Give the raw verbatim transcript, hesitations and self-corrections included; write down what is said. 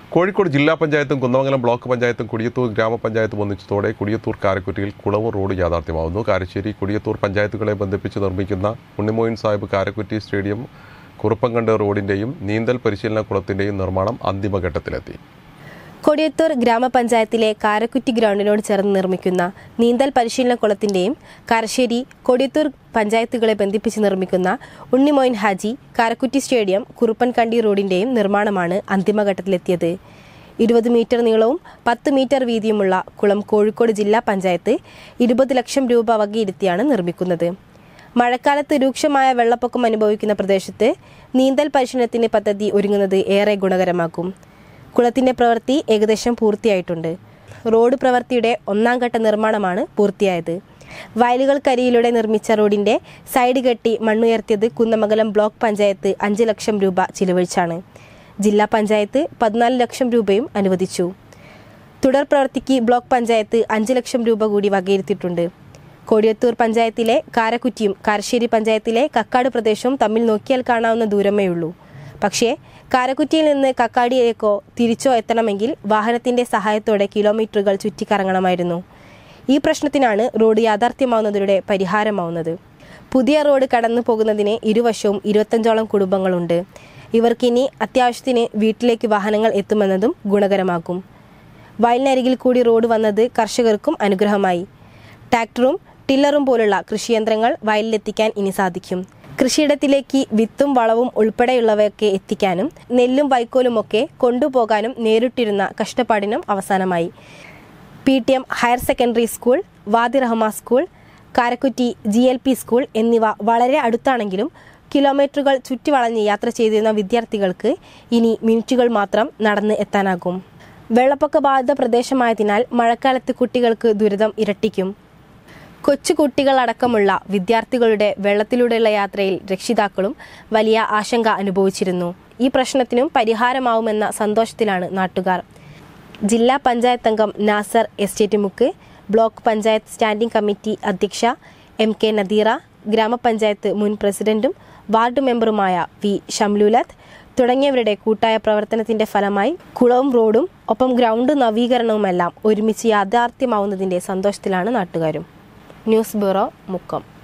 കോഴിക്കോട് ജില്ലാ പഞ്ചായത്തും കുന്നമംഗലം ബ്ലോക്ക് പഞ്ചായത്തും കൊടിയത്തൂർ ഗ്രാമപഞ്ചായത്തും ഒന്നിച്ചതോടെ കൊടിയത്തൂർ കാരക്കുറ്റിയിൽ കുളവൂർ റോഡ് യാഥാർത്ഥ്യമാവുന്നു. കാരശ്ശേരി കൊടിയത്തൂർ പഞ്ചായത്തുകളെ ബന്ധിപ്പിച്ച് നിർമ്മിക്കുന്ന ഉണ്ണിമോയിൻ സാഹിബ് കാരക്കുറ്റി സ്റ്റേഡിയം കുറുപ്പങ്കണ്ട് റോഡിന്റെയും നീന്തൽ പരിശീലന കുളത്തിന്റെയും നിർമ്മാണം അന്തിമഘട്ടത്തിലെത്തി. കൊടിയത്തൂർ ഗ്രാമപഞ്ചായത്തിലെ കാരക്കുറ്റി ഗ്രൗണ്ടിനോട് ചേർന്ന് നിർമ്മിക്കുന്ന നീന്തൽ പരിശീലന കുളത്തിന്റെയും കാരശ്ശേരി കൊടിയത്തൂർ പഞ്ചായത്തുകളെ ബന്ധിപ്പിച്ച് നിർമ്മിക്കുന്ന ഉണ്ണിമോയിൻ ഹാജി കാരക്കുറ്റി സ്റ്റേഡിയം കുറുപ്പൻകണ്ടി റോഡിന്റെയും നിർമ്മാണമാണ് അന്തിമഘട്ടത്തിലെത്തിയത്. ഇരുപത് മീറ്റർ നീളവും പത്ത് മീറ്റർ വീതിയുമുള്ള കുളം കോഴിക്കോട് ജില്ലാ പഞ്ചായത്ത് ഇരുപത് ലക്ഷം രൂപ വകയിരുത്തിയാണ് നിർമ്മിക്കുന്നത്. മഴക്കാലത്ത് രൂക്ഷമായ വെള്ളപ്പൊക്കം അനുഭവിക്കുന്ന പ്രദേശത്ത് നീന്തൽ പരിശീലനത്തിന് പദ്ധതി ഒരുങ്ങുന്നത് ഏറെ ഗുണകരമാകും. കുളത്തിന്റെ പ്രവൃത്തി ഏകദേശം പൂർത്തിയായിട്ടുണ്ട്. റോഡ് പ്രവൃത്തിയുടെ ഒന്നാം ഘട്ട നിർമ്മാണമാണ് പൂർത്തിയായത്. വയലുകൾക്കരിയിലൂടെ നിർമ്മിച്ച റോഡിന്റെ സൈഡ് കെട്ടി മണ്ണുയർത്തിയത് കുന്നമംഗലം ബ്ലോക്ക് പഞ്ചായത്ത് അഞ്ച് ലക്ഷം രൂപ ചിലവഴിച്ചാണ്. ജില്ലാ പഞ്ചായത്ത് പതിനാല് ലക്ഷം രൂപയും അനുവദിച്ചു. തുടർ പ്രവൃത്തിക്ക് ബ്ലോക്ക് പഞ്ചായത്ത് അഞ്ച് ലക്ഷം രൂപ കൂടി വകയിരുത്തിയിട്ടുണ്ട്. കൊടിയത്തൂർ പഞ്ചായത്തിലെ കാരക്കുറ്റിയും കാരശ്ശേരി പഞ്ചായത്തിലെ കക്കാട് പ്രദേശവും തമ്മിൽ നോക്കിയാൽ കാണാവുന്ന ദൂരമേ ഉള്ളൂ. പക്ഷേ കാരക്കുറ്റിയിൽ നിന്ന് കക്കാടിയിലേക്കോ തിരിച്ചോ എത്തണമെങ്കിൽ വാഹനത്തിന്റെ സഹായത്തോടെ കിലോമീറ്ററുകൾ ചുറ്റിക്കറങ്ങണമായിരുന്നു. ഈ പ്രശ്നത്തിനാണ് റോഡ് യാഥാർത്ഥ്യമാവുന്നതിലൂടെ പരിഹാരമാവുന്നത്. പുതിയ റോഡ് കടന്നു പോകുന്നതിന് ഇരുവശവും ഇരുപത്തഞ്ചോളം കുടുംബങ്ങളുണ്ട്. ഇവർക്കിനി അത്യാവശ്യത്തിന് വീട്ടിലേക്ക് വാഹനങ്ങൾ എത്തുമെന്നതും ഗുണകരമാകും. വയലിനരികിൽ കൂടി റോഡ് വന്നത് കർഷകർക്കും അനുഗ്രഹമായി. ട്രാക്ടറും ടില്ലറും പോലുള്ള കൃഷിയന്ത്രങ്ങൾ വയലിലെത്തിക്കാൻ ഇനി സാധിക്കും. കൃഷിയിടത്തിലേക്ക് വിത്തും വളവും ഉൾപ്പെടെയുള്ളവയൊക്കെ എത്തിക്കാനും നെല്ലും വൈക്കോലുമൊക്കെ കൊണ്ടുപോകാനും നേരിട്ടിരുന്ന കഷ്ടപ്പാടിനും അവസാനമായി. P T M higher secondary school, Wadi Rahma school, Karakutty G L P school എന്നിവ വളരെ അടുത്താണെങ്കിലും കിലോമീറ്ററുകൾ ചുറ്റിവളഞ്ഞ് യാത്ര ചെയ്തിരുന്ന വിദ്യാർത്ഥികൾക്ക് ഇനി മിനിറ്റുകൾ മാത്രം നടന്ന് എത്താനാകും. വെള്ളപ്പൊക്ക ബാധിത പ്രദേശമായതിനാൽ മഴക്കാലത്ത് കുട്ടികൾക്ക് ദുരിതം ഇരട്ടിക്കും. കൊച്ചുകുട്ടികളടക്കമുള്ള വിദ്യാർത്ഥികളുടെ വെള്ളത്തിലൂടെയുള്ള യാത്രയിൽ രക്ഷിതാക്കളും വലിയ ആശങ്ക അനുഭവിച്ചിരുന്നു. ഈ പ്രശ്നത്തിനും പരിഹാരമാവുമെന്ന സന്തോഷത്തിലാണ് നാട്ടുകാർ. ജില്ലാ പഞ്ചായത്ത് അംഗം Nasar estate Mukku, block panchayat standing committee അധ്യക്ഷ എം കെ നദീറ, ഗ്രാമപഞ്ചായത്ത് മുൻ പ്രസിഡന്റും വാർഡ് മെമ്പറുമായ വി ഷംലുലത്ത് തുടങ്ങിയവരുടെ കൂട്ടായ പ്രവർത്തനത്തിന്റെ ഫലമായി കുളവും റോഡും ഒപ്പം ഗ്രൗണ്ട് നവീകരണവുമെല്ലാം ഒരുമിച്ച് യാഥാർത്ഥ്യമാവുന്നതിന്റെ സന്തോഷത്തിലാണ് നാട്ടുകാരും. News bureau, Mukkam.